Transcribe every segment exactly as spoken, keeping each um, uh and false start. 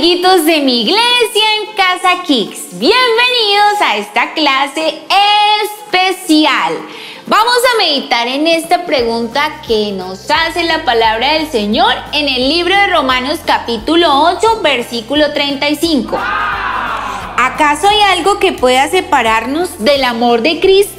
amiguitos de mi iglesia en Casa Kicks, bienvenidos a esta clase especial. Vamos a meditar en esta pregunta que nos hace la palabra del Señor en el libro de Romanos capítulo ocho, versículo treinta y cinco. ¿Acaso hay algo que pueda separarnos del amor de Cristo?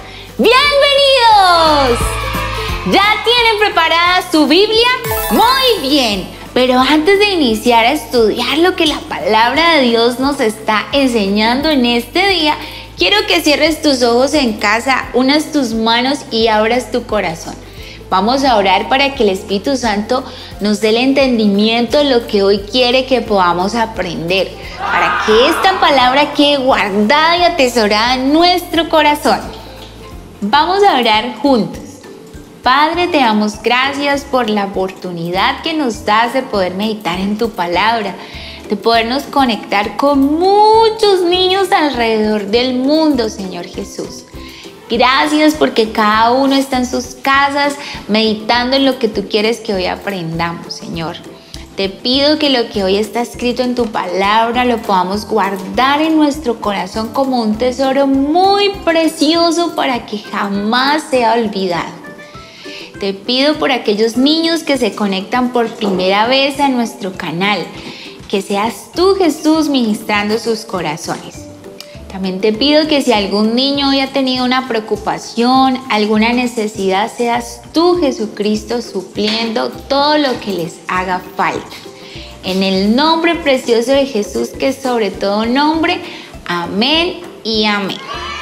¡Bienvenidos! ¿Ya tienen preparada su Biblia? Muy bien. Pero antes de iniciar a estudiar lo que la palabra de Dios nos está enseñando en este día, quiero que cierres tus ojos en casa, unas tus manos y abras tu corazón. Vamos a orar para que el Espíritu Santo nos dé el entendimiento de lo que hoy quiere que podamos aprender, para que esta palabra quede guardada y atesorada en nuestro corazón. Vamos a orar juntos. Padre, te damos gracias por la oportunidad que nos das de poder meditar en tu palabra, de podernos conectar con muchos niños alrededor del mundo, Señor Jesús. Gracias porque cada uno está en sus casas meditando en lo que tú quieres que hoy aprendamos, Señor. Te pido que lo que hoy está escrito en tu palabra lo podamos guardar en nuestro corazón como un tesoro muy precioso para que jamás sea olvidado. Te pido por aquellos niños que se conectan por primera vez a nuestro canal, que seas tú, Jesús, ministrando sus corazones. También te pido que si algún niño hoy ha tenido una preocupación, alguna necesidad, seas tú, Jesucristo, supliendo todo lo que les haga falta. En el nombre precioso de Jesús, que es sobre todo nombre, amén y amén.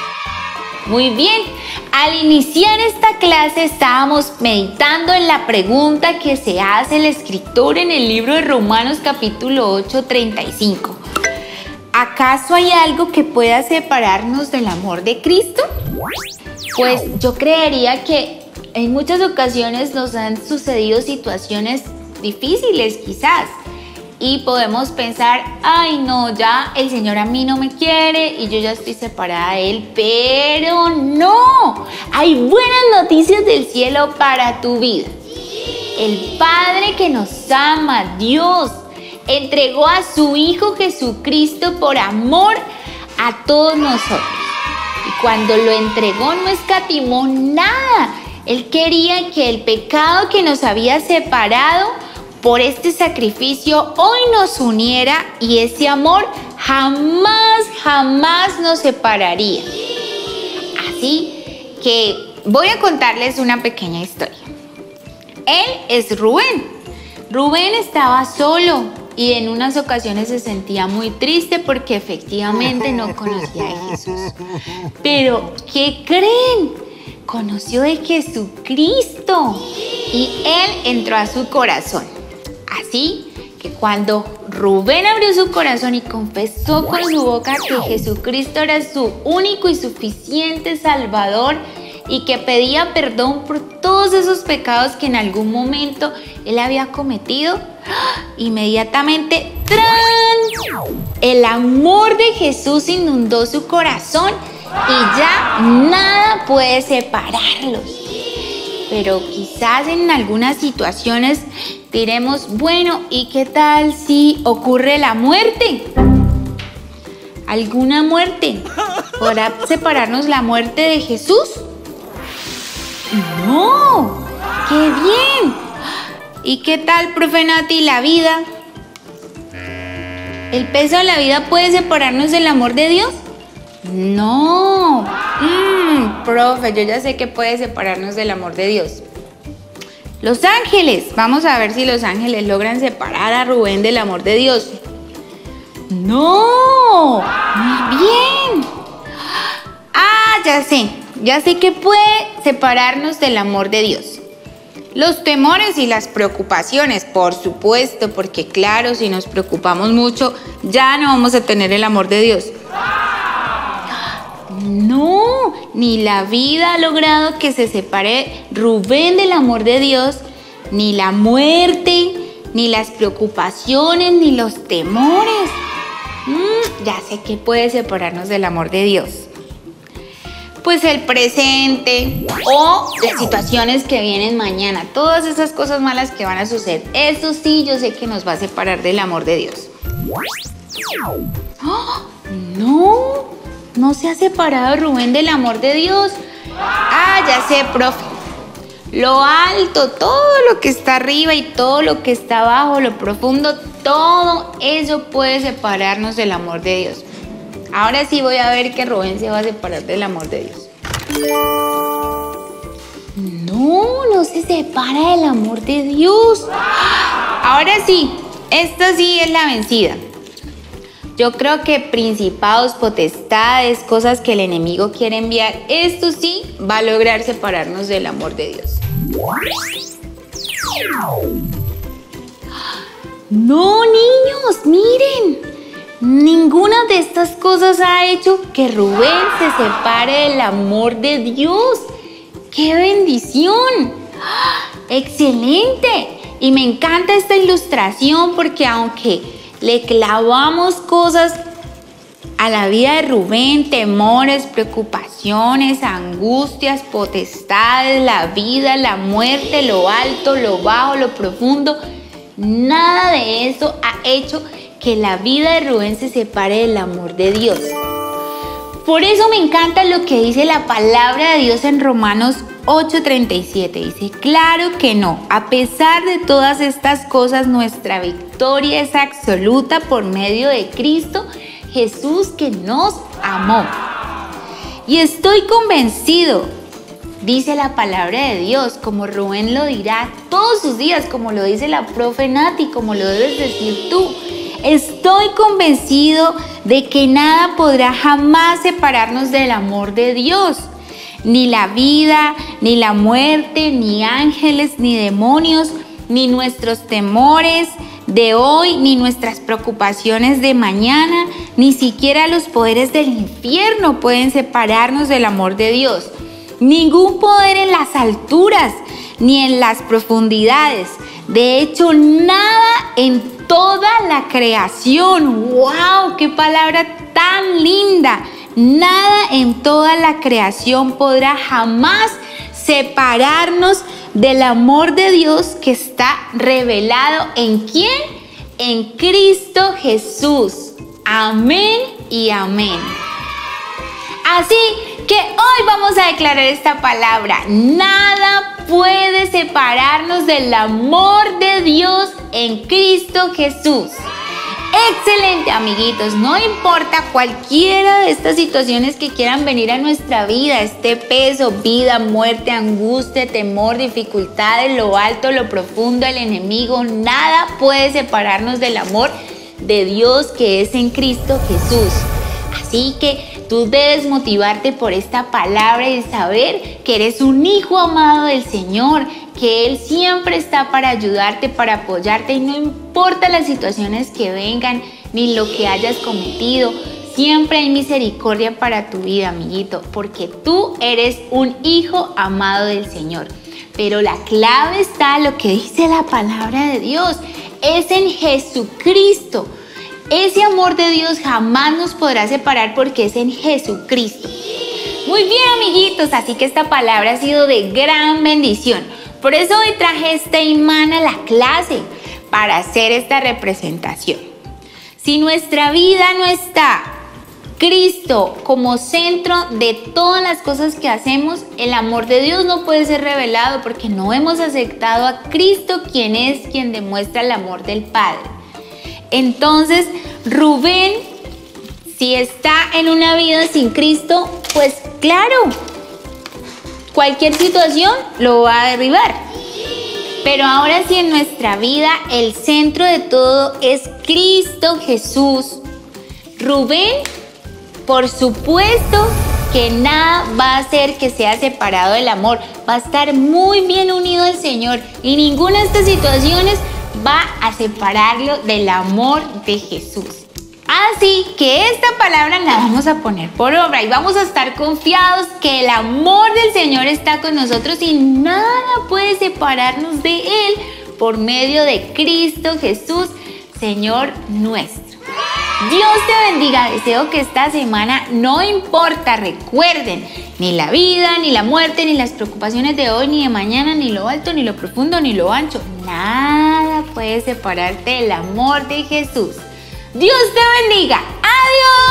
Muy bien, al iniciar esta clase estábamos meditando en la pregunta que se hace el escritor en el libro de Romanos capítulo ocho, treinta y cinco. ¿Acaso hay algo que pueda separarnos del amor de Cristo? Pues yo creería que en muchas ocasiones nos han sucedido situaciones difíciles quizás. Y podemos pensar, ay no, ya el Señor a mí no me quiere y yo ya estoy separada de Él. Pero no, hay buenas noticias del cielo para tu vida. El Padre que nos ama, Dios, entregó a su Hijo Jesucristo por amor a todos nosotros. Y cuando lo entregó no escatimó nada. Él quería que el pecado que nos había separado por este sacrificio hoy nos uniera y ese amor jamás, jamás nos separaría. Así que voy a contarles una pequeña historia. Él es Rubén. Rubén estaba solo y en unas ocasiones se sentía muy triste porque efectivamente no conocía a Jesús. Pero, ¿qué creen? Conoció de Jesucristo y Él entró a su corazón. Así que cuando Rubén abrió su corazón y confesó con su boca que Jesucristo era su único y suficiente Salvador y que pedía perdón por todos esos pecados que en algún momento él había cometido, inmediatamente ¡tran! El amor de Jesús inundó su corazón y ya nada puede separarlos. Pero quizás en algunas situaciones diremos, bueno, ¿y qué tal si ocurre la muerte? ¿Alguna muerte? ¿Podrá separarnos la muerte de Jesús? ¡No! ¡Qué bien! ¿Y qué tal, profe Nati, la vida? ¿El peso de la vida puede separarnos del amor de Dios? No. Mm, profe, yo ya sé que puede separarnos del amor de Dios. Los ángeles. Vamos a ver si los ángeles logran separar a Rubén del amor de Dios. No. Muy bien. Ah, ya sé. Ya sé que puede separarnos del amor de Dios. Los temores y las preocupaciones, por supuesto, porque claro, si nos preocupamos mucho, ya no vamos a tener el amor de Dios. No, ni la vida ha logrado que se separe Rubén del amor de Dios, ni la muerte, ni las preocupaciones, ni los temores. Mm, ya sé que puede separarnos del amor de Dios. Pues el presente o las situaciones que vienen mañana, todas esas cosas malas que van a suceder, eso sí yo sé que nos va a separar del amor de Dios. ¡Oh! No, no se ha separado Rubén del amor de Dios. Ah, ya sé, profe. Lo alto, todo lo que está arriba y todo lo que está abajo, lo profundo, todo eso puede separarnos del amor de Dios. Ahora sí voy a ver que Rubén se va a separar del amor de Dios. No, no se separa del amor de Dios. Ahora sí, esta sí es la vencida. Yo creo que principados, potestades, cosas que el enemigo quiere enviar, esto sí va a lograr separarnos del amor de Dios. No, niños, miren. Ninguna de estas cosas ha hecho que Rubén se separe del amor de Dios. ¡Qué bendición! ¡Excelente! Y me encanta esta ilustración porque aunque le clavamos cosas a la vida de Rubén, temores, preocupaciones, angustias, potestades, la vida, la muerte, lo alto, lo bajo, lo profundo, nada de eso ha hecho que la vida de Rubén se separe del amor de Dios. Por eso me encanta lo que dice la palabra de Dios en Romanos ocho treinta y siete. Dice, claro que no, a pesar de todas estas cosas, nuestra victoria es absoluta por medio de Cristo Jesús, que nos amó. Y estoy convencido, dice la palabra de Dios, como Rubén lo dirá todos sus días, como lo dice la profe Nati, como lo debes decir tú. Estoy convencido de que nada podrá jamás separarnos del amor de Dios. Ni la vida, ni la muerte, ni ángeles, ni demonios, ni nuestros temores de hoy, ni nuestras preocupaciones de mañana, ni siquiera los poderes del infierno pueden separarnos del amor de Dios. Ningún poder en las alturas, ni en las profundidades. De hecho, nada en toda la creación. ¡Wow! ¡Qué palabra tan linda! Nada en toda la creación podrá jamás separarnos del amor de Dios que está revelado ¿en quién? En Cristo Jesús. Amén y amén. Así que hoy vamos a declarar esta palabra. Nada puede separarnos del amor de Dios en Cristo Jesús. Excelente, amiguitos, no importa cualquiera de estas situaciones que quieran venir a nuestra vida, este peso, vida, muerte, angustia, temor, dificultades, lo alto, lo profundo, el enemigo, nada puede separarnos del amor de Dios que es en Cristo Jesús. Así que tú debes motivarte por esta palabra y saber que eres un hijo amado del Señor, que Él siempre está para ayudarte, para apoyarte y no importa las situaciones que vengan ni lo que hayas cometido, siempre hay misericordia para tu vida, amiguito, porque tú eres un hijo amado del Señor. Pero la clave está en lo que dice la palabra de Dios, es en Jesucristo. Ese amor de Dios jamás nos podrá separar porque es en Jesucristo. Muy bien, amiguitos, así que esta palabra ha sido de gran bendición. Por eso hoy traje este imán a la clase para hacer esta representación. Si nuestra vida no está Cristo como centro de todas las cosas que hacemos, el amor de Dios no puede ser revelado porque no hemos aceptado a Cristo, quien es quien demuestra el amor del Padre. Entonces, Rubén, si está en una vida sin Cristo, pues claro, cualquier situación lo va a derribar. Pero ahora sí, en nuestra vida el centro de todo es Cristo Jesús. Rubén, por supuesto que nada va a hacer que sea separado del amor. Va a estar muy bien unido al Señor y ninguna de estas situaciones va a separarlo del amor de Jesús. Así que esta palabra la vamos a poner por obra y vamos a estar confiados que el amor del Señor está con nosotros y nada puede separarnos de Él por medio de Cristo Jesús, Señor nuestro. Dios te bendiga, deseo que esta semana no importa, recuerden, ni la vida, ni la muerte, ni las preocupaciones de hoy, ni de mañana, ni lo alto, ni lo profundo, ni lo ancho, nada puede separarte del amor de Jesús. Dios te bendiga. Adiós.